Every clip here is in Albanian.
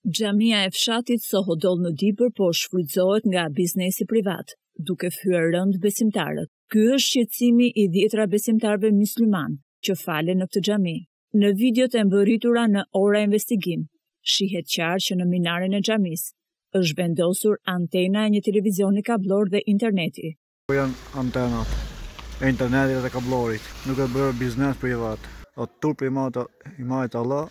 Xhamia e fshatit Sohodol në Dipër po shfrytëzohet nga biznesi privat, duke fyer rënd besimtarët. Ky është shqetësimi i dhjetra besimtarëve mysliman që falen në këtë xhami. Në videot e mbërritura në ora investigim, shihet qartë që në minaren e xhamisë është vendosur antena e një televizioni kablor dhe interneti. Janë antenat e internetit dhe kablorit, nuk e bërë biznes privat. O tur primat i majt Allah,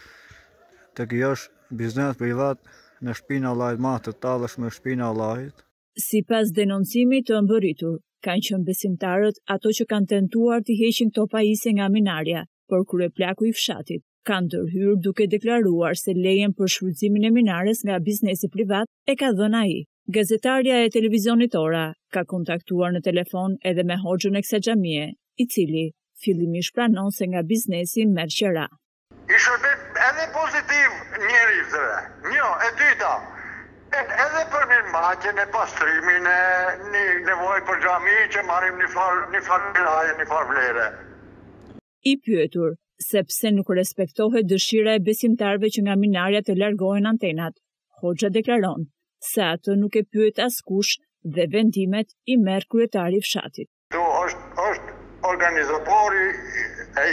të kjo është biznes privat në shpinë Allahit, ma të talësh me shpinë Allahit. Sipas denoncimit të mbërritur, kanë qenë besimtarët ato që kanë tentuar të heqin këto pajisje nga minarja, por kryeplaku i fshatit kanë ndërhyrë duke deklaruar se lejen për shfrytëzimin e minares nga biznesi privat e ka dhënë ai. Gazetarja e televizionit Ora ka kontaktuar në telefon edhe me hoxhën e kësaj xhamie, i cili fillimisht pranon se nga biznesi merr qira. I shërbim edhe pozitiv njerëzve. E dyta, edhe për mirëmbajtjen e pastrimin e një nevojë për xhami që marrim një farë vlere. I pyetur sepse nuk respektohet dëshira e besimtarëve që nga minarja të largohen antenat, hoxha deklaron se atë nuk e pyet askush dhe vendimet i merr kryetari i fshatit. Tu është organizatori e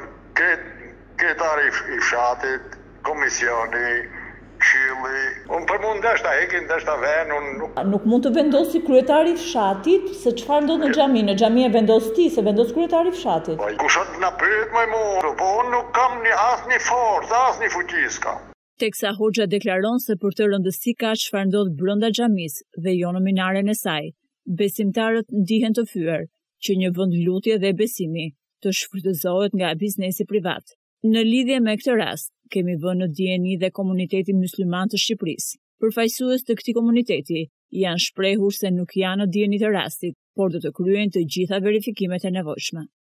kryetari i fshatit, komisioni, këshilli. Unë për mund ndeshta hekin, ndeshta ven, Nuk mund të vendosi kryetari i fshatit se çfarë ndodh në xhami. Në xhami e vendos ti, se vendos kryetari i fshatit. Po kushot na pyet më mua, po unë nuk kam asnjë forcë, asnjë fuqi s'ka. Teksa hoxha deklaron se për të rëndësi ka çfarë ndodh brenda xhamisë dhe jo në minaren e saj, besimtarët ndihen të fyer që një vend lutje dhe besimi të shfrytëzohet nga biznesi privat. Në lidhje me këtë rast, kemi vënë në dieni dhe komunitetin mysliman të Shqipërisë. Përfaqësues të këtij komuniteti janë shprehur se nuk janë në dieni të rastit, por do të kryejnë të gjitha verifikimet e nevojshme.